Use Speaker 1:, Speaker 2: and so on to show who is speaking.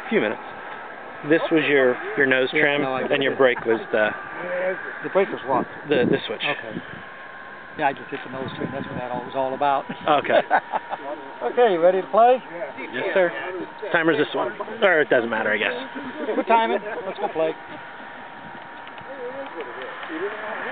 Speaker 1: few minutes. This was your nose trim, and your brake was the
Speaker 2: brake was what?
Speaker 1: The switch.
Speaker 2: Okay. Yeah, I just hit the nose trim. That's what that all was all about.
Speaker 1: Okay.
Speaker 2: Okay, you ready to play?
Speaker 1: Yes, sir. Timer's this one. Or it doesn't matter, I guess.
Speaker 2: We're timing. Let's go play.